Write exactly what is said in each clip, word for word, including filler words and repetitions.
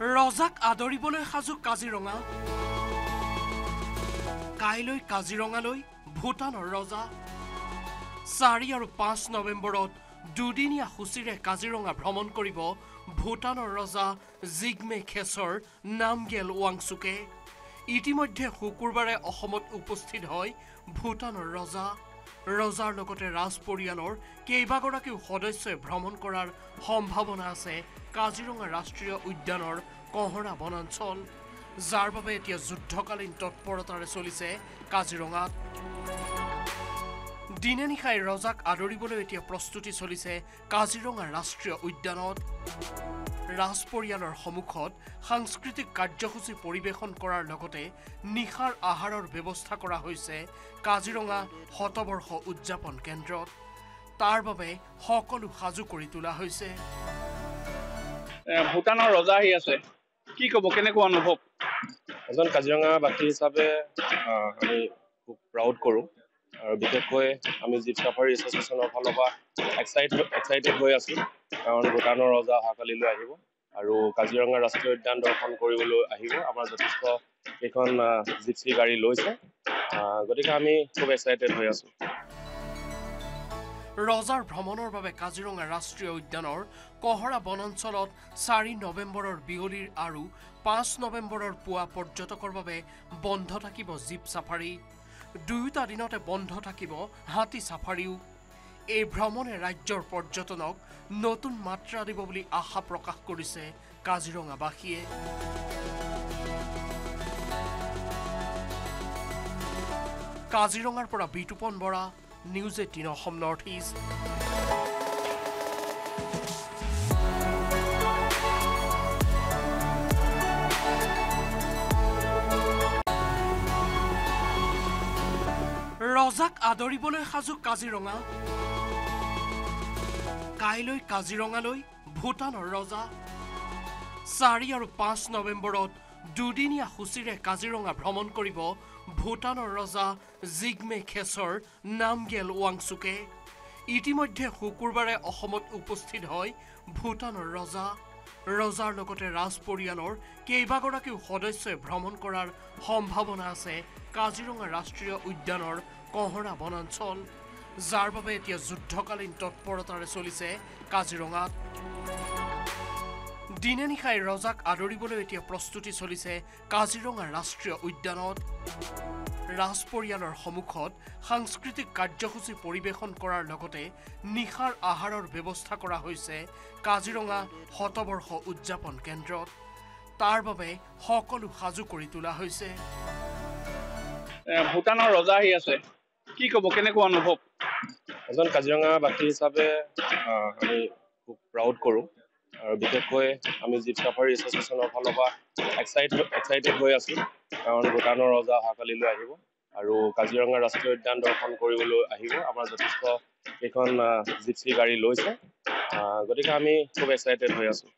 ৰজাক আদৰিবলৈ সাজু কাজিৰঙা কাইলৈ কাজিৰঙালৈ ভূটানৰ ৰজা চাৰি আৰু পাঁচ নৱেম্বৰত দুদিনীয়া সূচীৰে কাজিৰঙা ভ্ৰমণ কৰিব ভূটানৰ ৰজা জিগমে খেছৰ নামগেল ৱাংচুকে ইতিমধ্যে শুকুৰবাৰে অসমত উপস্থিত হয় ভূটানৰ ৰজা ৰজাৰ লগতে ৰাজ পৰিয়ালৰ কেইবাগৰাকীও সদস্যই ভ্ৰমণ কৰাৰ সম্ভাৱনা আছে কাজিৰঙা ৰাষ্ট্ৰীয় উদ্যানৰ কহৰা বনাঞ্চল যাৰ বাবে এতিয়া যুদ্ধকালীন তৎপৰতাৰে চলিছে কাজিৰঙাত দিনে নিশাই ৰজাক আদৰিবলৈ এতিয়া প্ৰস্তুতি চলিছে কাজিৰঙা ৰাষ্ট্ৰীয় উদ্যানত ৰাজ পৰিয়ালৰ সন্মুখত সাংস্কৃতিক কাৰ্যসূচী পৰিৱেশন কৰাৰ লগতে নিশাৰ আহাৰৰ ব্যৱস্থা কৰা হৈছে কাজিৰঙা শতবৰ্ষ উদযাপন কেন্দ্ৰত তাৰ বাবে সকলো সাজু কৰি তোলা হৈছে ভূটানৰ ৰজা আহি আছে কি ক'ব কেনেকুৱা অনুভৱ এজন কাজিৰঙাবাসী হিচাপে আমি খুব প্ৰাউড কৰোঁ আৰু বিশেষকৈ আমি জীপ চাফাৰী এছ'চিয়েশ্যনৰ ফালৰ পৰা এক্সাইটেড এক্সাইটেড হৈ আছোঁ কাৰণ ভূটানৰ ৰজা অহাকালিলৈ আহিব আৰু কাজিৰঙা ৰাষ্ট্ৰীয় উদ্যান দৰ্শন কৰিবলৈ আহিব আমাৰ যথেষ্ট কেইখন জিপচি গাড়ী লৈছে গতিকে আমি খুব এক্সাইটেড হৈ আছোঁ ৰজাৰ ভ্ৰমণৰ বাবে কাজিৰঙা ৰাষ্ট্ৰীয় উদ্যানৰ কহৰা বনাঞ্চলত চাৰি নৱেম্বৰৰ বিয়লিৰ আৰু পাঁচ নৱেম্বৰৰ পুৱা পৰ্যটকৰ বাবে বন্ধ থাকিব জীপ চাফাৰী দুয়োটা দিনতে বন্ধ থাকিব হাতী চাফাৰীও এই ভ্ৰমণে ৰাজ্যৰ পৰ্যটনক নতুন মাত্ৰা দিব বুলি আশা প্ৰকাশ কৰিছে কাজিৰঙাবাসীয়ে কাজিৰঙাৰ পৰা Bitupan Bora news eighteen Assam north east ৰজাক আদৰিবলৈ সাজু কাজিৰঙা কাইলৈ কাজিৰঙালৈ ভূটানৰ ৰজা চাৰি আৰু পাঁচ নৱেম্বৰত দুদিনীয়া সূচীৰে কাজিৰঙা ভ্ৰমণ কৰিব ভূটানৰ ৰজা জিগমে খেছৰ নামগেল ৱাংচুকে ইতিমধ্যে শুকুৰবাৰে অসমত উপস্থিত হয় ভূটানৰ ৰজা ৰজাৰ লগতে ৰাজ পৰিয়ালৰ কেইবাগৰাকীও সদস্যই ভ্ৰমণ কৰাৰ সম্ভাৱনা আছে কাজিৰঙা ৰাষ্ট্ৰীয় উদ্যানৰ কহৰা বনাঞ্চল যাৰ বাবে এতিয়া যুদ্ধকালীন তৎপৰতাৰে চলিছে কাজিৰঙাত দিনে নিশাই ৰজাক আদৰিবলৈ এতিয়া প্ৰস্তুতি চলিছে কাজিৰঙা ৰাষ্ট্ৰীয় উদ্যানত ৰাজ পৰিয়ালৰ সন্মুখত সাংস্কৃতিক কাৰ্যসূচী পৰিৱেশন কৰাৰ লগতে নিশাৰ আহাৰৰ ব্যৱস্থা কৰা হৈছে কাজিৰঙা শতবৰ্ষ উদযাপন কেন্দ্ৰত তাৰ বাবে সকলো সাজু কৰি তোলা হৈছে ভূটানৰ ৰজা আহি আছে কি ক'ব কেনেকুৱা অনুভৱ এজন কাজিৰঙাবাসী হিচাপে আমি খুব প্ৰাউড কৰোঁ আৰু বিশেষকৈ আমি জীপ চাফাৰী এছ'চিয়েশ্যনৰ ফালৰ পৰা এক্সাইটেড এক্সাইটেড হৈ আছোঁ কাৰণ ভূটানৰ ৰজা অহাকালিলৈ আহিব আৰু কাজিৰঙা ৰাষ্ট্ৰীয় উদ্যান দৰ্শন কৰিবলৈ আহিব আমাৰ যথেষ্ট কেইখন জিপচি গাড়ী লৈছে গতিকে আমি খুব এক্সাইটেড হৈ আছোঁ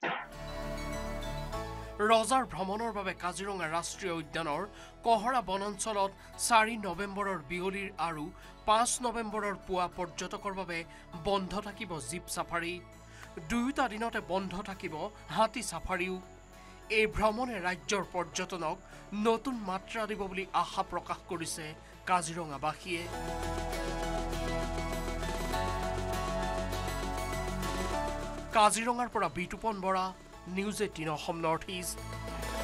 ৰজাৰ ভ্ৰমণৰ বাবে কাজিৰঙা ৰাষ্ট্ৰীয় উদ্যানৰ কহৰা বনাঞ্চলত চাৰি নৱেম্বৰৰ বিয়লিৰ আৰু পাঁচ নৱেম্বৰৰ পুৱা পৰ্যটকৰ বাবে বন্ধ থাকিব জীপ চাফাৰী দুয়োটা দিনতে বন্ধ থাকিব হাতী চাফাৰীও এই ভ্ৰমণে ৰাজ্যৰ পৰ্যটনক নতুন মাত্ৰা দিব বুলি আশা প্ৰকাশ কৰিছে কাজিৰঙাবাসীয়ে কাজিৰঙাৰ পৰা Bitupan Bora news eighteen Assam north east